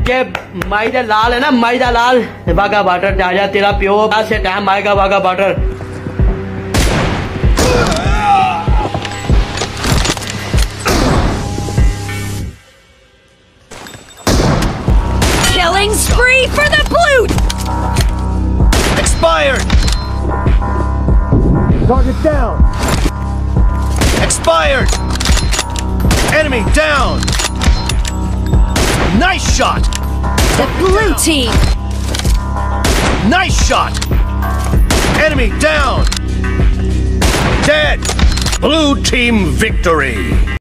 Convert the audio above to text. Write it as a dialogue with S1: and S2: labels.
S1: ये माई दा लाल है ना, माई दा लाल वाघा बॉर्डर जा जा, तेरा प्यो से टाइम आएगा Wagah border.
S2: Killing spree for the blue.
S3: Expired.
S4: Target down.
S3: Expired. Enemy down. Nice shot.
S2: The blue team.
S3: Nice shot. Enemy down. Dead. Blue team victory.